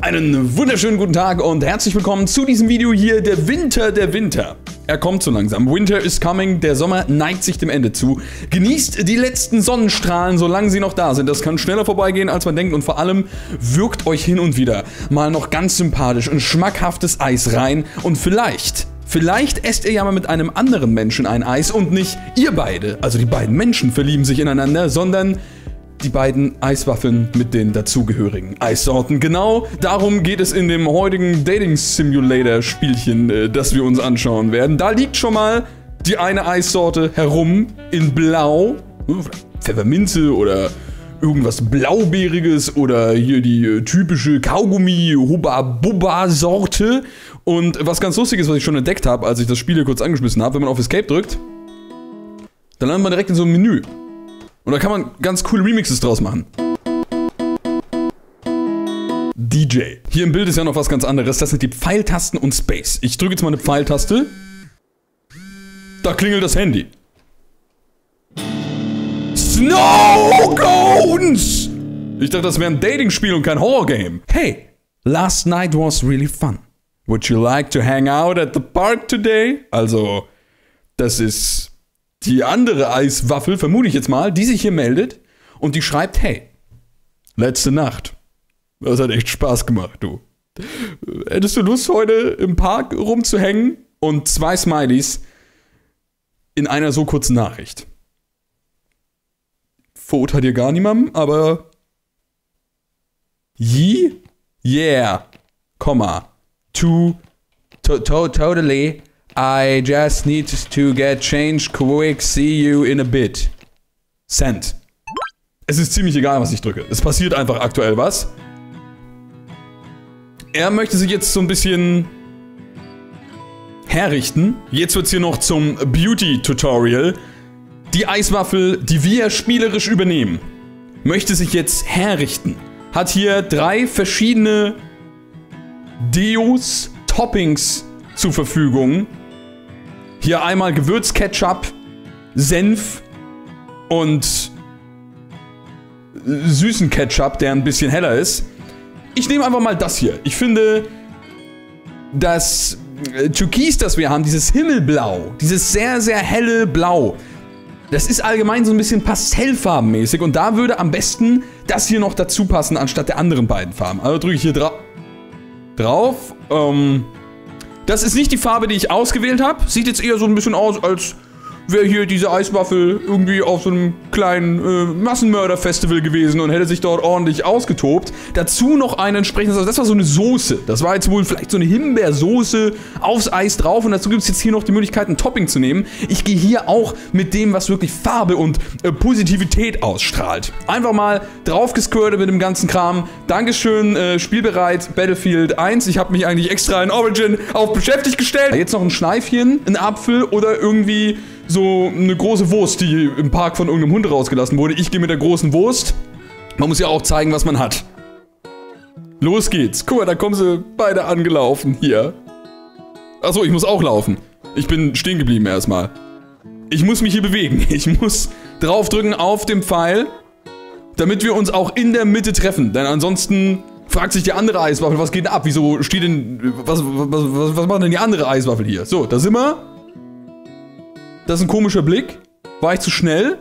Einen wunderschönen guten Tag und herzlich willkommen zu diesem Video hier, der Winter. Er kommt so langsam. Winter is coming, der Sommer neigt sich dem Ende zu. Genießt die letzten Sonnenstrahlen, solange sie noch da sind. Das kann schneller vorbeigehen, als man denkt und vor allem wirkt euch hin und wieder mal noch ganz sympathisch ein schmackhaftes Eis rein und vielleicht esst ihr ja mal mit einem anderen Menschen ein Eis und nicht ihr beide, also die beiden Menschen verlieben sich ineinander, sondern die beiden Eiswaffeln mit den dazugehörigen Eissorten. Genau darum geht es in dem heutigen Dating Simulator Spielchen, das wir uns anschauen werden. Da liegt schon mal die eine Eissorte herum in Blau, Pfefferminze oder irgendwas Blaubeeriges oder hier die typische Kaugummi Hubba Bubba Sorte. Und was ganz lustig ist, was ich schon entdeckt habe, als ich das Spiel hier kurz angeschmissen habe, wenn man auf Escape drückt, dann landet man direkt in so einem Menü. Und da kann man ganz coole Remixes draus machen. DJ. Hier im Bild ist ja noch was ganz anderes. Das sind die Pfeiltasten und Space. Ich drücke jetzt mal eine Pfeiltaste. Da klingelt das Handy. Snow Cones! Ich dachte, das wäre ein Dating-Spiel und kein Horror-Game. Hey, last night was really fun. Would you like to hang out at the park today? Also, das ist die andere Eiswaffel, vermute ich jetzt mal, die sich hier meldet und die schreibt, hey, letzte Nacht, das hat echt Spaß gemacht, du. Hättest du Lust, heute im Park rumzuhängen? Und 2 Smileys in einer so kurzen Nachricht. Verurteilt ihr gar niemandem, aber yeah, totally. I just need to get changed quick, see you in a bit. Send. Es ist ziemlich egal, was ich drücke. Es passiert einfach aktuell was. Er möchte sich jetzt so ein bisschen herrichten. Jetzt wird's hier noch zum Beauty-Tutorial. Die Eiswaffel, die wir spielerisch übernehmen, möchte sich jetzt herrichten. Hat hier 3 verschiedene Deos, Toppings zur Verfügung. Hier einmal Gewürzketchup, Senf und süßen Ketchup, der ein bisschen heller ist. Ich nehme einfach mal das hier. Ich finde, das Türkis, das wir haben, dieses Himmelblau, dieses sehr, sehr helle Blau, das ist allgemein so ein bisschen pastellfarbenmäßig und da würde am besten das hier noch dazu passen, anstatt der anderen beiden Farben. Also drücke ich hier drauf. Das ist nicht die Farbe, die ich ausgewählt habe. Sieht jetzt eher so ein bisschen aus, als wäre hier diese Eiswaffel irgendwie auf so einem kleinen Massenmörder-Festival gewesen und hätte sich dort ordentlich ausgetobt. Dazu noch ein entsprechendes, also das war so eine Soße. Das war jetzt wohl vielleicht so eine Himbeersoße aufs Eis drauf und dazu gibt es jetzt hier noch die Möglichkeit, ein Topping zu nehmen. Ich gehe hier auch mit dem, was wirklich Farbe und Positivität ausstrahlt. Einfach mal draufgesquirtet mit dem ganzen Kram. Dankeschön, spielbereit, Battlefield 1. Ich habe mich eigentlich extra in Origin auf beschäftigt gestellt. Jetzt noch ein Schneifchen, ein Apfel oder irgendwie so eine große Wurst, die im Park von irgendeinem Hund rausgelassen wurde. Ich gehe mit der großen Wurst. Man muss ja auch zeigen, was man hat. Los geht's. Guck mal, da kommen sie beide angelaufen hier. Achso, ich muss auch laufen. Ich bin stehen geblieben erstmal. Ich muss mich hier bewegen. Ich muss draufdrücken auf dem Pfeil, damit wir uns auch in der Mitte treffen. Denn ansonsten fragt sich die andere Eiswaffel, was geht denn ab? Wieso steht denn... Was macht denn die andere Eiswaffel hier? So, da sind wir. Das ist ein komischer Blick. War ich zu schnell?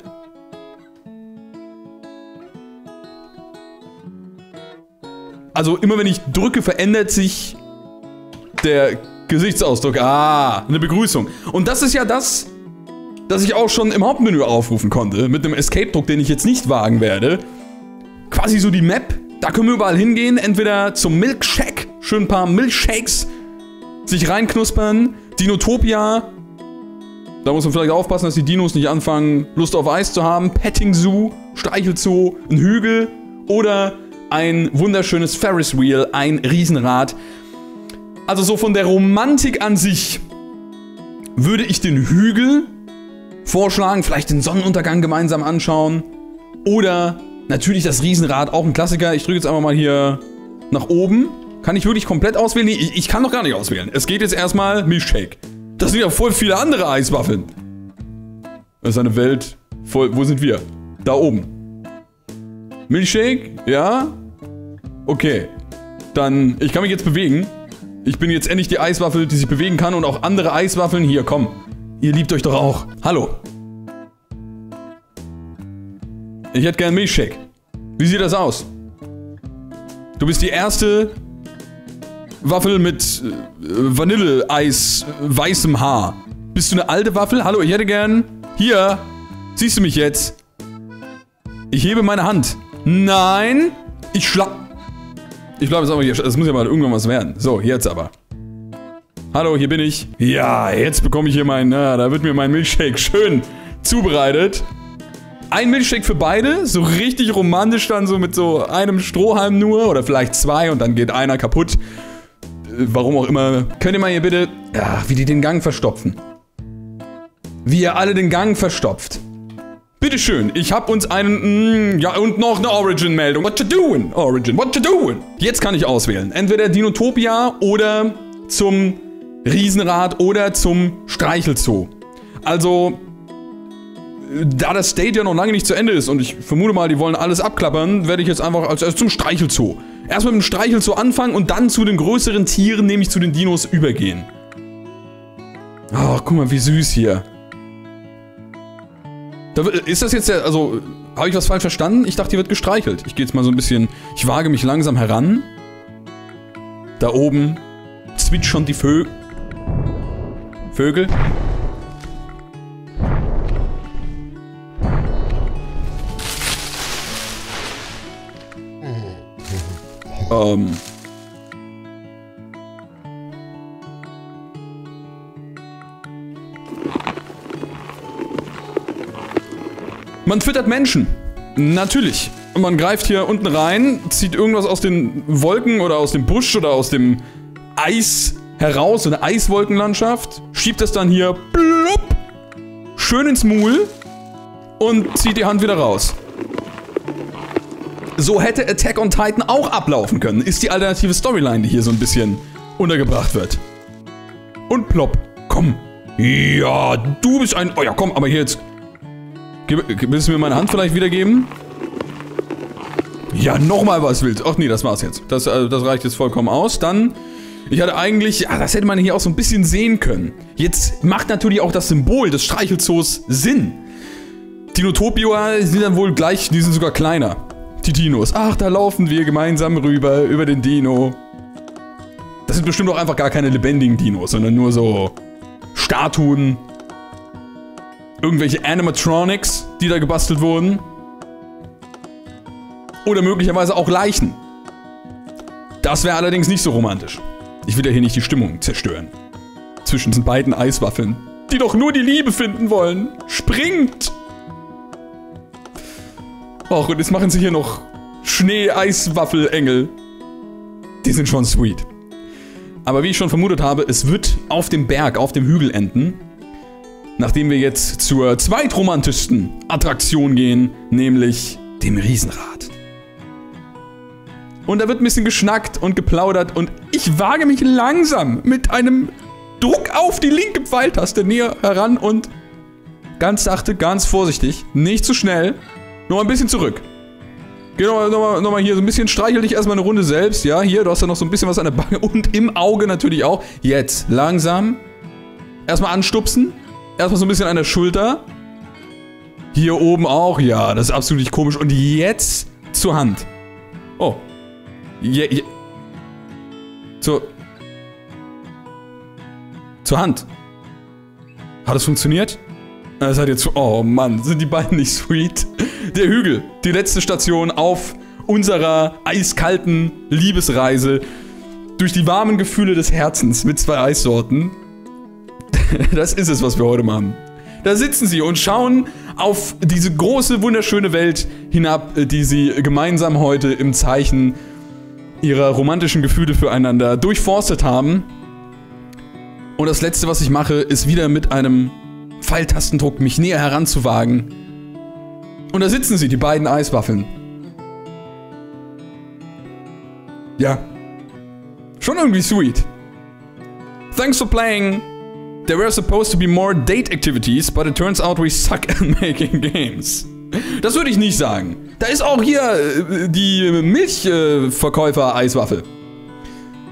Also immer wenn ich drücke, verändert sich der Gesichtsausdruck. Ah, eine Begrüßung. Und das ist ja das, das ich auch schon im Hauptmenü aufrufen konnte. Mit einem Escape-Druck, den ich jetzt nicht wagen werde. Quasi so die Map. Da können wir überall hingehen. Entweder zum Milkshake. Schön ein paar Milkshakes sich reinknuspern. Dinotopia. Da muss man vielleicht aufpassen, dass die Dinos nicht anfangen, Lust auf Eis zu haben. Petting Zoo, Streichelzoo, ein Hügel oder ein wunderschönes Ferris Wheel, ein Riesenrad. Also so von der Romantik an sich würde ich den Hügel vorschlagen, vielleicht den Sonnenuntergang gemeinsam anschauen. Oder natürlich das Riesenrad, auch ein Klassiker. Ich drücke jetzt einfach mal hier nach oben. Kann ich wirklich komplett auswählen? Nee, ich kann doch gar nicht auswählen. Es geht jetzt erstmal Milkshake. Das sind ja voll viele andere Eiswaffeln. Das ist eine Welt voll... Wo sind wir? Da oben. Milkshake? Ja? Okay. dann, ich kann mich jetzt bewegen. Ich bin jetzt endlich die Eiswaffel, die sich bewegen kann und auch andere Eiswaffeln. Hier, komm. Ihr liebt euch doch auch. Hallo. Ich hätte gern Milchshake. Wie sieht das aus? Du bist die erste Waffel mit Vanilleeis, weißem Haar. Bist du eine alte Waffel? Hallo, ich hätte gern... Hier. Siehst du mich jetzt? Ich hebe meine Hand. Nein. Ich bleibe jetzt aber hier. Das muss ja mal irgendwann was werden. So, jetzt aber. Hallo, hier bin ich. Ja, jetzt bekomme ich hier meinen... da wird mir mein Milchshake schön zubereitet. Ein Milchshake für beide. So richtig romantisch dann so mit so einem Strohhalm nur. Oder vielleicht zwei und dann geht einer kaputt. Warum auch immer. Könnt ihr mal hier bitte... Ja, wie die den Gang verstopfen. Wie ihr alle den Gang verstopft. Bitteschön, ich hab uns einen... ja, und noch eine Origin-Meldung. What you doing? Origin, what you doing? Jetzt kann ich auswählen. Entweder Dinotopia oder zum Riesenrad oder zum Streichelzoo. Also, da das State ja noch lange nicht zu Ende ist und ich vermute mal, die wollen alles abklappern, werde ich jetzt einfach als erstes zum Streichelzoo. Erst mit dem Streichelzoo anfangen und dann zu den größeren Tieren, nämlich zu den Dinos, übergehen. Ach, guck mal, wie süß hier. Ist das jetzt der, also, habe ich was falsch verstanden? Ich dachte, hier wird gestreichelt. Ich gehe jetzt mal so ein bisschen, ich wage mich langsam heran. Da oben zwitschern die Vögel. Man füttert Menschen. Natürlich. Und man greift hier unten rein, zieht irgendwas aus den Wolken oder aus dem Busch oder aus dem Eis heraus, so eine Eiswolkenlandschaft, schiebt das dann hier blub, schön ins Maul und zieht die Hand wieder raus. So hätte Attack on Titan auch ablaufen können. Ist die alternative Storyline, die hier so ein bisschen untergebracht wird. Und plopp. Komm. Ja, du bist ein... Oh ja, komm, aber hier jetzt... Willst du mir meine Hand vielleicht wiedergeben? Ja, nochmal was willst. Ach nee, das war's jetzt. Das reicht jetzt vollkommen aus. Dann... Ich hatte eigentlich... Ja, das hätte man hier auch so ein bisschen sehen können. Jetzt macht natürlich auch das Symbol des Streichelzoos Sinn. Dinotopia sind dann wohl gleich... Die sind sogar kleiner. Die Dinos. Ach, da laufen wir gemeinsam rüber, über den Dino. Das sind bestimmt auch einfach gar keine lebendigen Dinos, sondern nur so Statuen. Irgendwelche Animatronics, die da gebastelt wurden. Oder möglicherweise auch Leichen. Das wäre allerdings nicht so romantisch. Ich will ja hier nicht die Stimmung zerstören. Zwischen diesen beiden Eiswaffeln, die doch nur die Liebe finden wollen. Springt! Och, und jetzt machen sie hier noch Schnee-Eiswaffelengel. Die sind schon sweet. Aber wie ich schon vermutet habe, es wird auf dem Berg, auf dem Hügel enden. Nachdem wir jetzt zur zweitromantischsten Attraktion gehen, nämlich dem Riesenrad. Und da wird ein bisschen geschnackt und geplaudert und ich wage mich langsam mit einem Druck auf die linke Pfeiltaste näher heran und ganz sachte, ganz vorsichtig, nicht zu schnell. Noch ein bisschen zurück. Geh noch mal hier so ein bisschen, streichel dich erstmal eine Runde selbst. Ja, hier, du hast da noch so ein bisschen was an der Backe und im Auge natürlich auch. Jetzt, langsam. Erstmal anstupsen. Erstmal so ein bisschen an der Schulter. Hier oben auch. Ja, das ist absolut nicht komisch. Und jetzt zur Hand. Oh. Zur Hand. Hat es funktioniert? Das hat jetzt... Oh Mann, sind die beiden nicht sweet? Der Hügel, die letzte Station auf unserer eiskalten Liebesreise durch die warmen Gefühle des Herzens mit zwei Eissorten. Das ist es, was wir heute machen. Da sitzen sie und schauen auf diese große, wunderschöne Welt hinab, die sie gemeinsam heute im Zeichen ihrer romantischen Gefühle füreinander durchforstet haben. Und das Letzte, was ich mache, ist wieder mit einem Pfeiltastendruck mich näher heranzuwagen. Und da sitzen sie, die beiden Eiswaffeln. Ja. Schon irgendwie sweet. Thanks for playing. There were supposed to be more date activities, but it turns out we suck at making games. Das würde ich nicht sagen. Da ist auch hier die Milchverkäufer-Eiswaffel.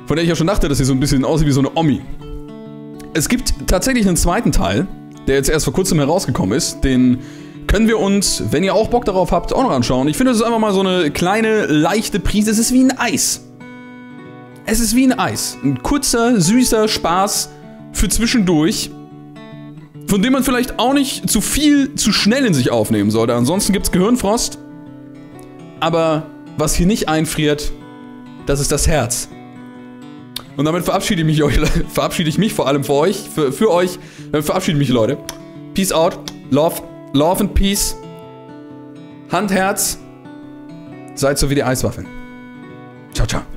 von der ich ja schon dachte, dass sie so ein bisschen aussieht wie so eine Omi. Es gibt tatsächlich einen zweiten Teil, der jetzt erst vor kurzem herausgekommen ist. Den können wir uns, wenn ihr auch Bock darauf habt, auch noch anschauen. Ich finde, das ist einfach mal so eine kleine, leichte Prise. Es ist wie ein Eis. Es ist wie ein Eis. Ein kurzer, süßer Spaß für zwischendurch, von dem man vielleicht auch nicht zu viel, zu schnell in sich aufnehmen sollte. Ansonsten gibt's Gehirnfrost. Aber was hier nicht einfriert, das ist das Herz. Und damit verabschiede ich mich vor allem für euch. Damit verabschiede ich mich, Leute. Peace out. Love and Peace. Hand, Herz. Seid so wie die Eiswaffeln. Ciao, ciao.